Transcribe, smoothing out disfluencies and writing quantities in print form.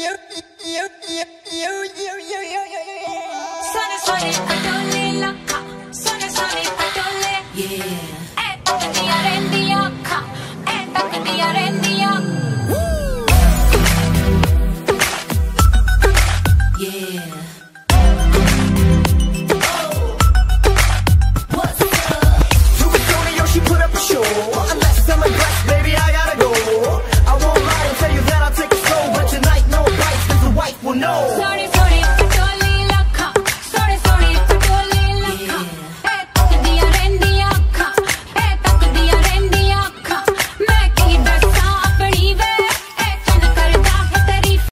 Suone suone padole locca, suone suone padole. Yeah. Toccati a rendi occa, toccati a